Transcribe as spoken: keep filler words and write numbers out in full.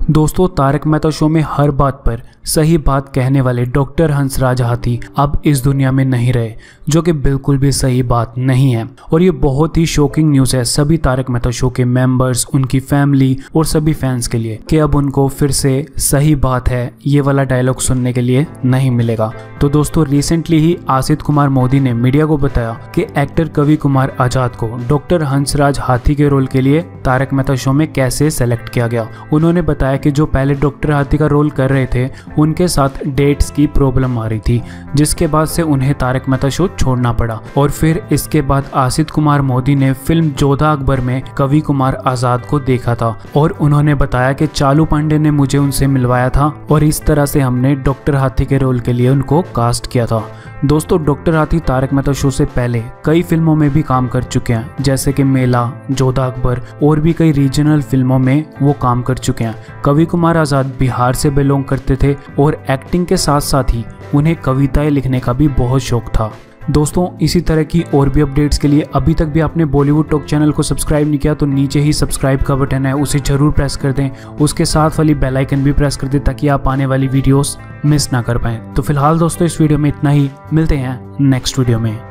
दोस्तों, तारक मेहता शो में हर बात पर सही बात कहने वाले डॉक्टर हंसराज हाथी अब इस दुनिया में नहीं रहे, जो कि बिल्कुल भी सही बात नहीं है। और ये बहुत ही शॉकिंग न्यूज़ है सभी तारक मेहता शो के मेंबर्स, उनकी फैमिली और सभी फैंस के लिए कि अब उनको फिर से सही बात है ये वाला डायलॉग सुनने के लिए नहीं मिलेगा। तो दोस्तों, रिसेंटली ही आसित कुमार मोदी ने मीडिया को बताया कि एक्टर कवि कुमार आजाद को डॉक्टर हंसराज हाथी के रोल के लिए तारक मेहता शो में कैसे सेलेक्ट किया गया। उन्होंने बताया कि जो पहले डॉक्टर हाथी का रोल कर रहे थे उनके साथ डेट्स की प्रॉब्लम आ रही थी, जिसके बाद से उन्हें तारक मेहता शो छोड़ना पड़ा। और फिर इसके बाद आसित कुमार मोदी ने फिल्म जोधा अकबर में कवि कुमार आजाद को देखा था और उन्होंने बताया कि चालू पांडे ने मुझे उनसे मिलवाया था और इस तरह से हमने डॉक्टर हाथी के रोल के लिए उनको कास्ट किया था। दोस्तों, डॉक्टर हाथी तारक मेहता शो से पहले कई फिल्मों में भी काम कर चुके हैं, जैसे कि मेला, जोधा अकबर और भी कई रीजनल फिल्मों में वो काम कर चुके हैं। कवि कुमार आजाद बिहार से बिलोंग करते थे और एक्टिंग के साथ साथ ही उन्हें कविताएं लिखने का भी बहुत शौक था। दोस्तों, इसी तरह की और भी अपडेट्स के लिए अभी तक भी आपने बॉलीवुड टॉक चैनल को सब्सक्राइब नहीं किया तो नीचे ही सब्सक्राइब का बटन है, उसे जरूर प्रेस कर दें। उसके साथ वाली बेल आइकन भी प्रेस कर दें ताकि आप आने वाली वीडियोस मिस ना कर पाएं। तो फिलहाल दोस्तों, इस वीडियो में इतना ही। मिलते हैं नेक्स्ट वीडियो में।